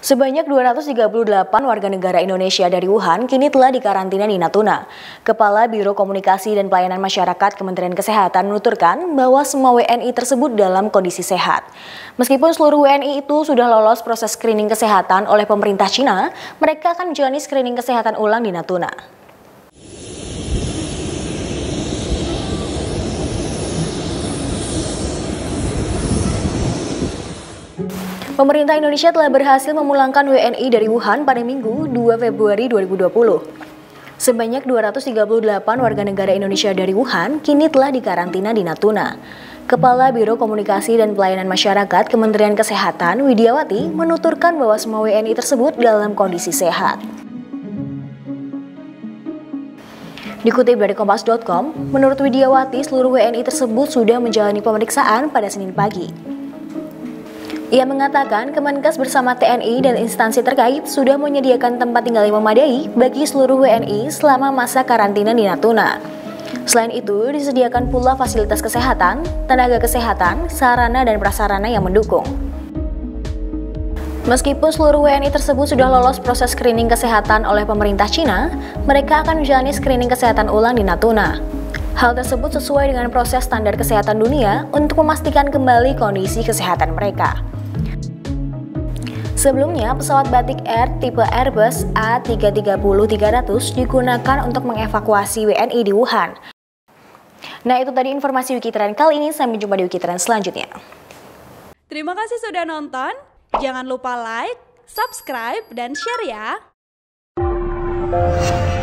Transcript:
Sebanyak 238 warga negara Indonesia dari Wuhan kini telah dikarantina di Natuna. Kepala Biro Komunikasi dan Pelayanan Masyarakat Kementerian Kesehatan menuturkan bahwa semua WNI tersebut dalam kondisi sehat. Meskipun seluruh WNI itu sudah lolos proses screening kesehatan oleh pemerintah Cina, mereka akan menjalani screening kesehatan ulang di Natuna. Pemerintah Indonesia telah berhasil memulangkan WNI dari Wuhan pada Minggu 2 Februari 2020. Sebanyak 238 warga negara Indonesia dari Wuhan kini telah dikarantina di Natuna. Kepala Biro Komunikasi dan Pelayanan Masyarakat Kementerian Kesehatan Widiawati menuturkan bahwa semua WNI tersebut dalam kondisi sehat. Dikutip dari Kompas.com, menurut Widiawati seluruh WNI tersebut sudah menjalani pemeriksaan pada Senin pagi. Ia mengatakan Kemenkes bersama TNI dan instansi terkait sudah menyediakan tempat tinggal yang memadai bagi seluruh WNI selama masa karantina di Natuna. Selain itu, disediakan pula fasilitas kesehatan, tenaga kesehatan, sarana dan prasarana yang mendukung. Meskipun seluruh WNI tersebut sudah lolos proses screening kesehatan oleh pemerintah Cina, mereka akan menjalani screening kesehatan ulang di Natuna. Hal tersebut sesuai dengan proses standar kesehatan dunia untuk memastikan kembali kondisi kesehatan mereka. Sebelumnya, pesawat Batik Air tipe Airbus A330-300 digunakan untuk mengevakuasi WNI di Wuhan. Nah, itu tadi informasi Wikitren kali ini. Sampai jumpa di Wikitren selanjutnya. Terima kasih sudah nonton. Jangan lupa like, subscribe, dan share ya.